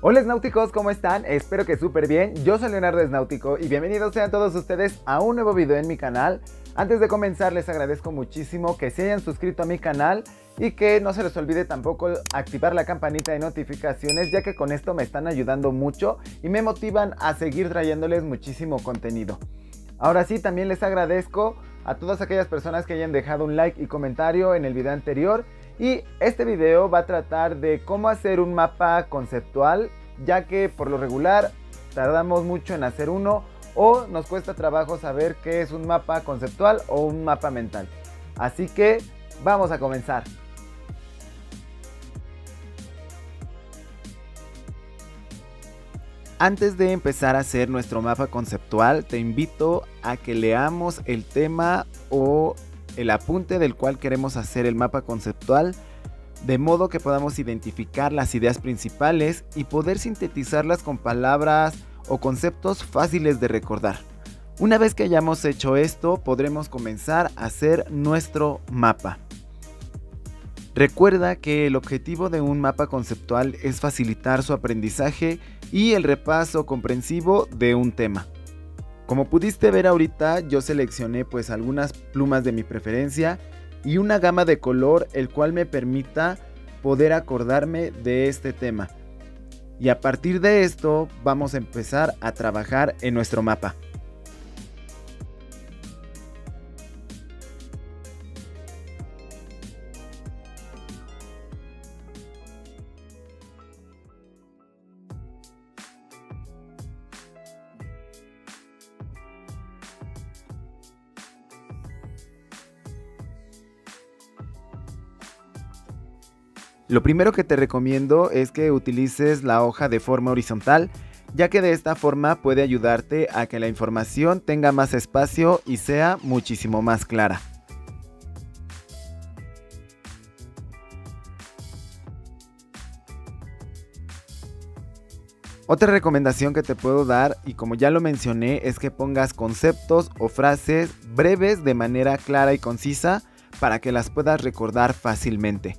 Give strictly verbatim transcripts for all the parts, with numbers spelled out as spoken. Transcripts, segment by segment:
Hola Snáuticos, ¿cómo están? Espero que súper bien. Yo soy Leonardo Snáutico y bienvenidos sean todos ustedes a un nuevo video en mi canal. Antes de comenzar les agradezco muchísimo que se hayan suscrito a mi canal y que no se les olvide tampoco activar la campanita de notificaciones, ya que con esto me están ayudando mucho y me motivan a seguir trayéndoles muchísimo contenido. Ahora sí, también les agradezco a todas aquellas personas que hayan dejado un like y comentario en el video anterior. Y este video va a tratar de cómo hacer un mapa conceptual, ya que por lo regular tardamos mucho en hacer uno o nos cuesta trabajo saber qué es un mapa conceptual o un mapa mental. Así que vamos a comenzar. Antes de empezar a hacer nuestro mapa conceptual, te invito a que leamos el tema o el apunte del cual queremos hacer el mapa conceptual, de modo que podamos identificar las ideas principales y poder sintetizarlas con palabras o conceptos fáciles de recordar. Una vez que hayamos hecho esto, podremos comenzar a hacer nuestro mapa. Recuerda que el objetivo de un mapa conceptual es facilitar su aprendizaje y el repaso comprensivo de un tema. Como pudiste ver ahorita, yo seleccioné pues algunas plumas de mi preferencia y una gama de color el cual me permita poder acordarme de este tema. Y a partir de esto vamos a empezar a trabajar en nuestro mapa. Lo primero que te recomiendo es que utilices la hoja de forma horizontal, ya que de esta forma puede ayudarte a que la información tenga más espacio y sea muchísimo más clara. Otra recomendación que te puedo dar, y como ya lo mencioné, es que pongas conceptos o frases breves de manera clara y concisa para que las puedas recordar fácilmente.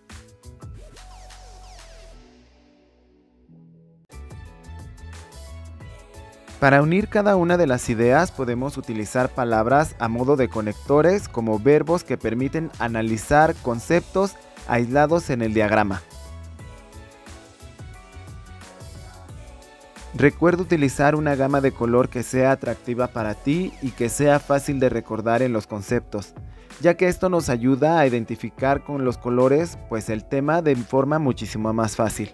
Para unir cada una de las ideas podemos utilizar palabras a modo de conectores como verbos que permiten analizar conceptos aislados en el diagrama. Recuerda utilizar una gama de color que sea atractiva para ti y que sea fácil de recordar en los conceptos, ya que esto nos ayuda a identificar con los colores pues el tema de forma muchísimo más fácil.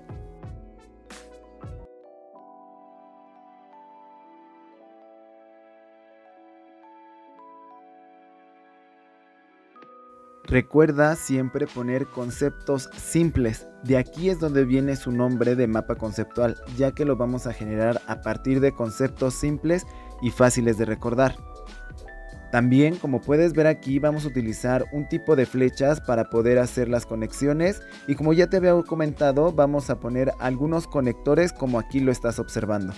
Recuerda siempre poner conceptos simples, de aquí es donde viene su nombre de mapa conceptual, ya que lo vamos a generar a partir de conceptos simples y fáciles de recordar. También, como puedes ver aquí, vamos a utilizar un tipo de flechas para poder hacer las conexiones y como ya te había comentado, vamos a poner algunos conectores como aquí lo estás observando.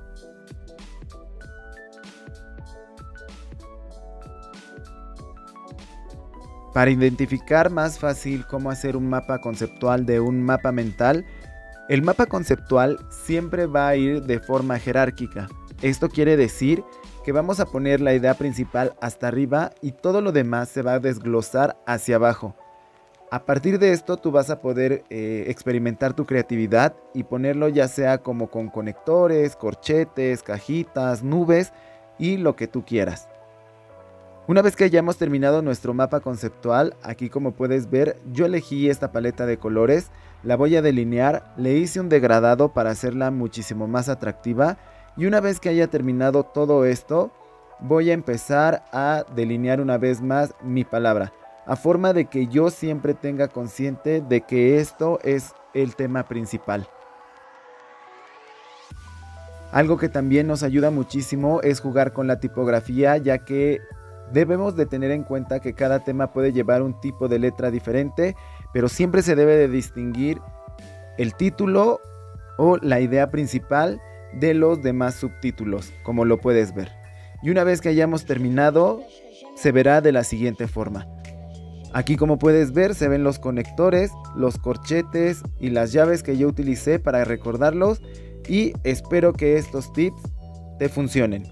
Para identificar más fácil cómo hacer un mapa conceptual de un mapa mental, el mapa conceptual siempre va a ir de forma jerárquica. Esto quiere decir que vamos a poner la idea principal hasta arriba y todo lo demás se va a desglosar hacia abajo. A partir de esto tú vas a poder eh, experimentar tu creatividad y ponerlo ya sea como con conectores, corchetes, cajitas, nubes y lo que tú quieras. Una vez que hayamos terminado nuestro mapa conceptual, aquí como puedes ver, yo elegí esta paleta de colores, la voy a delinear, le hice un degradado para hacerla muchísimo más atractiva y una vez que haya terminado todo esto, voy a empezar a delinear una vez más mi palabra, a forma de que yo siempre tenga consciente de que esto es el tema principal. Algo que también nos ayuda muchísimo es jugar con la tipografía, ya que debemos de tener en cuenta que cada tema puede llevar un tipo de letra diferente, pero siempre se debe de distinguir el título o la idea principal de los demás subtítulos, como lo puedes ver. Y una vez que hayamos terminado, se verá de la siguiente forma. Aquí, como puedes ver, se ven los conectores, los corchetes y las llaves que yo utilicé para recordarlos, y espero que estos tips te funcionen.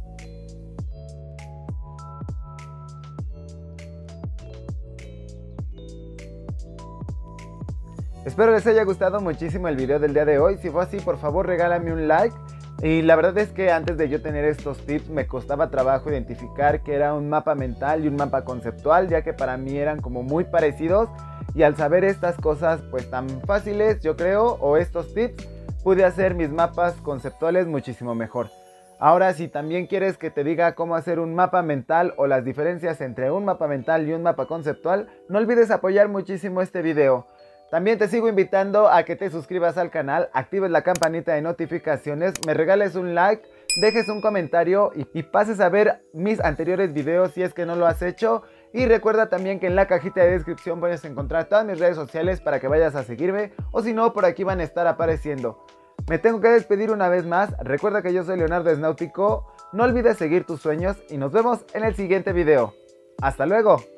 Espero les haya gustado muchísimo el video del día de hoy. Si fue así, por favor regálame un like. Y la verdad es que antes de yo tener estos tips me costaba trabajo identificar que era un mapa mental y un mapa conceptual, ya que para mí eran como muy parecidos, y al saber estas cosas pues tan fáciles, yo creo, o estos tips, pude hacer mis mapas conceptuales muchísimo mejor. Ahora, si también quieres que te diga cómo hacer un mapa mental o las diferencias entre un mapa mental y un mapa conceptual, no olvides apoyar muchísimo este video. También te sigo invitando a que te suscribas al canal, actives la campanita de notificaciones, me regales un like, dejes un comentario y, y pases a ver mis anteriores videos si es que no lo has hecho. Y recuerda también que en la cajita de descripción puedes encontrar todas mis redes sociales para que vayas a seguirme, o si no, por aquí van a estar apareciendo. Me tengo que despedir una vez más. Recuerda que yo soy Leonardo Esnáutico, no olvides seguir tus sueños y nos vemos en el siguiente video. ¡Hasta luego!